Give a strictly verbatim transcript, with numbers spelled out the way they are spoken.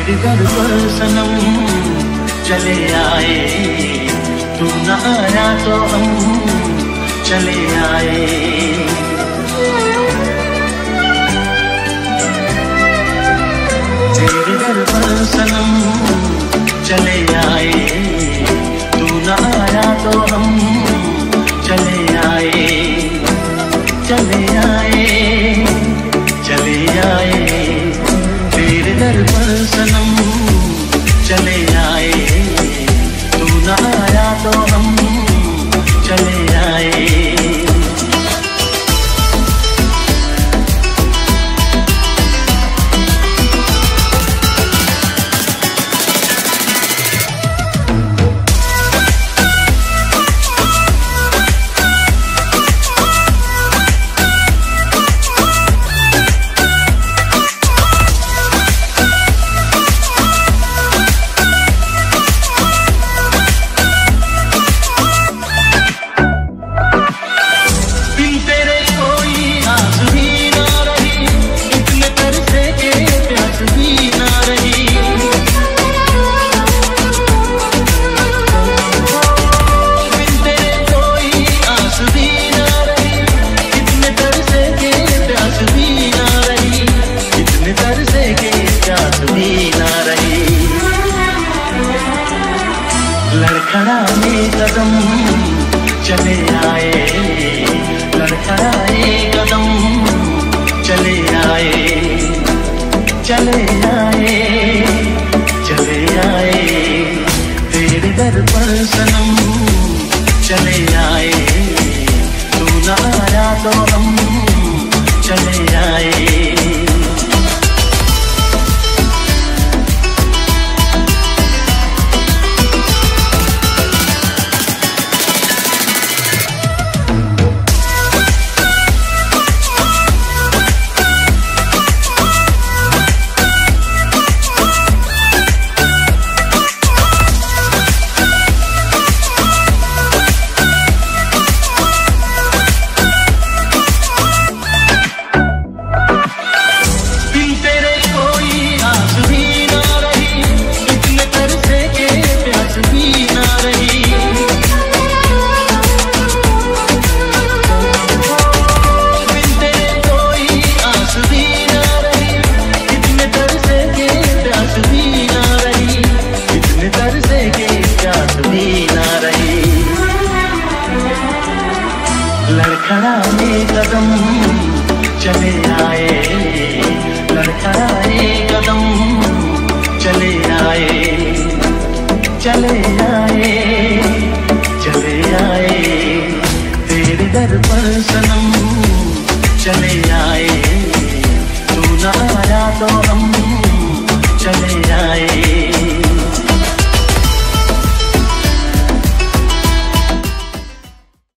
तेरे दर पर सनम चले आए, तू न आया तो हम चले आए। तेरे दर पर सनम चले आए, तू न आया तो हम चले आए, चले आए, चले आए। तेरे दर पर सनम चले आए, तू न आया तो हम चले आए। लड़खड़ाए कदम चले आए, लड़खड़ाए कदम चले आए, चले आए, चले आए। तेरे दर पर सनम चले आए, तू न आया तो हम चले आए। लड़खड़ाए कदम चले आए, लड़खड़ाए कदम चले आए, चले आए।